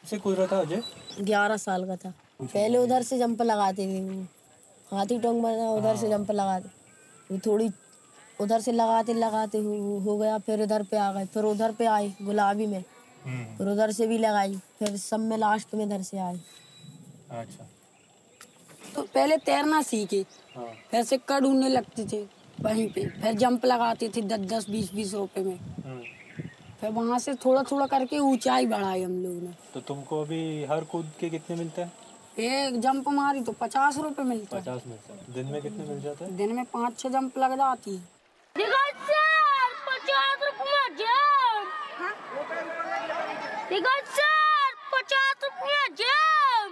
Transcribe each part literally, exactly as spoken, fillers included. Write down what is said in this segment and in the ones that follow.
से कूद रहा था अजय? ग्यारह साल का था। पहले उधर से जंप लगाते थे, हाथी टोंग बना उधर से जंप लगाते, वो थोड़ी उधर से लगाते लगाते हो, हो गया, फिर इधर पे आ गए, फिर उधर पे आए गुलाबी में, फिर उधर से भी लगाई, फिर सब में लास्ट में इधर से आए। अच्छा। तो पहले तैरना सीखे, फिर सिक्का ढूंढने लगते थे वहीं पे, फिर जंप लगाते थे दस दस बीस बीस रुपए में, फिर वहाँ से थोड़ा थोड़ा करके ऊंचाई बढ़ाई हम लोग ने। तो तुमको अभी हर कूद के कितने मिलते हैं? एक जंप मारी तो पचास रुपए मिलते हैं। पचास मिलते हैं। दिन में कितने मिल जाते हैं? दिन में पाँच छह जंप लग जाती है। पचास रुपया जंप, पचास रुपया जंप।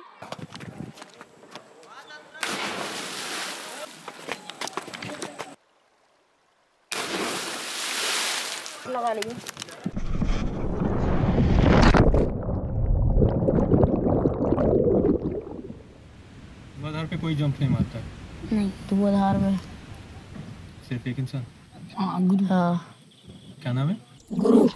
लगा लीजिए। धुआंधार पे कोई जंप नहीं मारता? नहीं, धुआंधार में सिर्फ एक इंसान? हाँ, गुरु। हाँ। क्या नाम है? गुरु।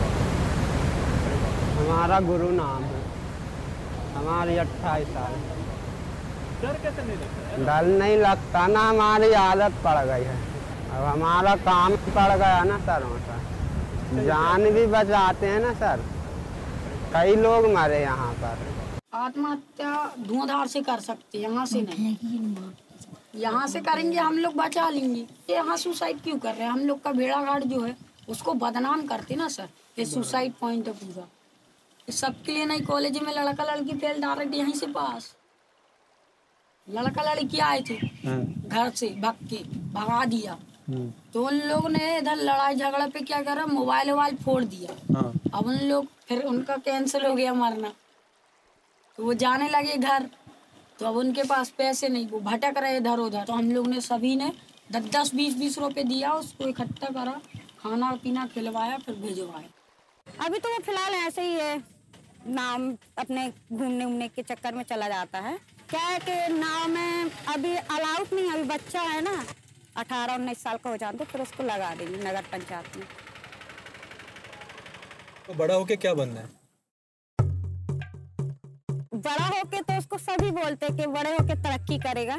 हमारा गुरु नाम है। हमारी अट्ठाईस साल। डर कैसे नहीं लगता? डर नहीं लगता ना, हमारी आदत पड़ गई है, अब हमारा काम पड़ गया ना सर। सर जान भी बचाते हैं ना सर, कई लोग मरे यहाँ पर। आत्महत्या धुआंधार से कर सकते, यहाँ से नहीं। यहाँ से करेंगे हम लोग बचा लेंगे। यहाँ सुसाइड क्यों कर रहे हैं? हम लोग का भेड़ाघाट जो है उसको बदनाम करते ना सर। ये सुसाइड पॉइंट है पूरा, सबके लिए नहीं। कॉलेज में लड़का लड़की फेल डायरेक्ट यहीं से पास। लड़का लड़की आए थे घर से भाग के, भगा दिया, तो उन लोग ने इधर लड़ाई झगड़ा पे क्या करा, मोबाइल वोबाइल फोड़ दिया। अब उन लोग फिर उनका कैंसिल हो गया मरना, तो वो जाने लगे घर, तो अब उनके पास पैसे नहीं, वो भटक रहे इधर उधर। तो हम लोग ने सभी ने दस दस बीस बीस रुपए दिया, उसको इकट्ठा करा, खाना पीना खिलवाया, फिर भिजवाया। अभी तो वो फिलहाल ऐसे ही है, नाव अपने घूमने उमने के चक्कर में चला जाता है। क्या है कि नाव में अभी अलाउड नहीं, अभी बच्चा है ना, अठारह उन्नीस साल का हो जाए तो फिर उसको लगा देंगे नगर पंचायत में। तो बड़ा होके क्या बनना है? बड़ा होके तो उसको सभी बोलते कि बड़े होके तरक्की करेगा।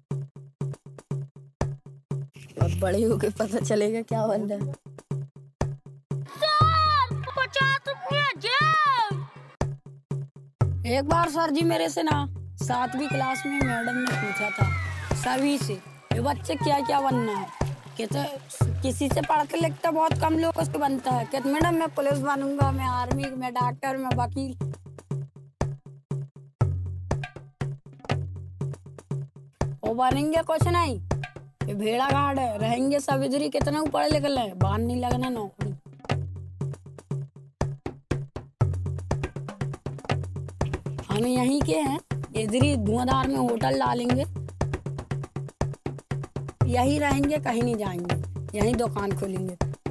अब बड़े होके पता चलेगा क्या बनना है। पचास रुपया जंप। एक बार सर जी मेरे से ना सातवीं क्लास में मैडम ने पूछा था सभी से, ये बच्चे क्या क्या बनना है? कहते किसी से पढ़ते लिखते बहुत कम लोग उसके बनता है। कहते मैडम मैं पुलिस बनूंगा, मैं आर्मी, मैं डॉक्टर, मैं वकील। वो बनेंगे कुछ नहीं, ये भेड़ा घाट है, रहेंगे सब इधर ही। कितना पढ़े लिखे ले, बाहर नहीं लगना नौकरी। हम यहीं के हैं, इधर ही धुआंधार में होटल डालेंगे, यहीं रहेंगे, कहीं नहीं जाएंगे, यहीं दुकान खोलेंगे।